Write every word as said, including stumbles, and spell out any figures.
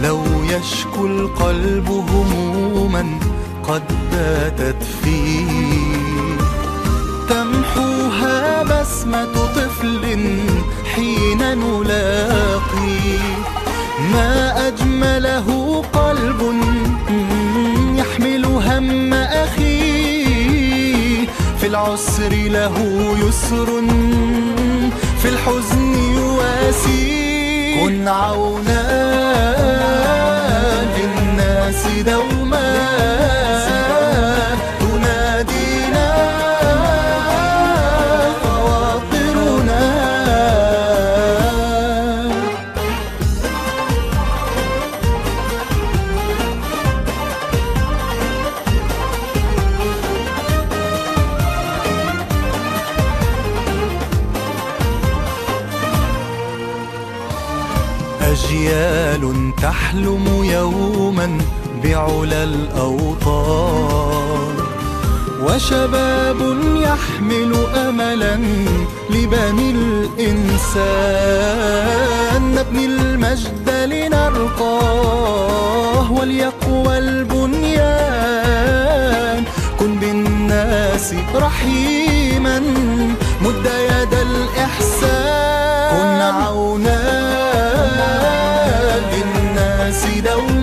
لو يشكو القلب هموما قد باتت فيه، تمحوها بسمة طفل حين نلاقي. ما أجمله قلب يحمل هم أخيه، في العسر له يسر في الحزن يواسي. كن عونا للناس دوما تنادينا خواطرنا. أجيال تحلم يوما بعلى الأوطان، وشباب يحمل أملا لبني الإنسان. نبني المجد لنرقاه وليقوى البنيان. كن بالناس رحيما مد يد الإحسان. كن عونا للناس دوما